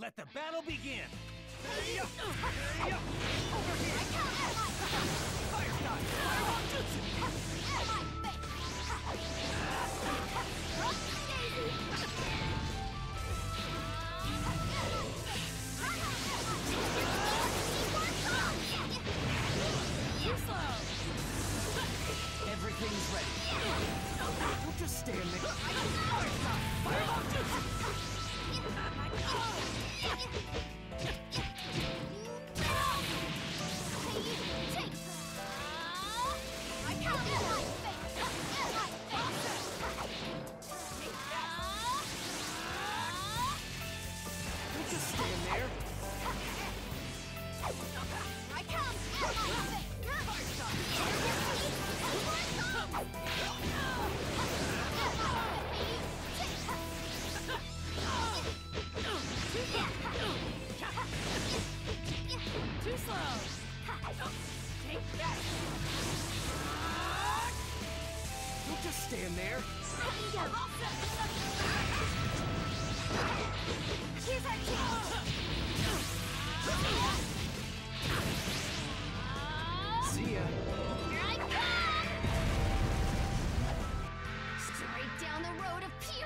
Let the battle begin! Over here! Fire style! Fireball jutsu! Too slow! Everything's ready. Don't just stand there. Fire style! Fireball jutsu! Don't just stand there. I come! Fire style! Too slow! Take that! Don't just stand there. Here's our chance! See ya. Here I come! Straight down the road of pure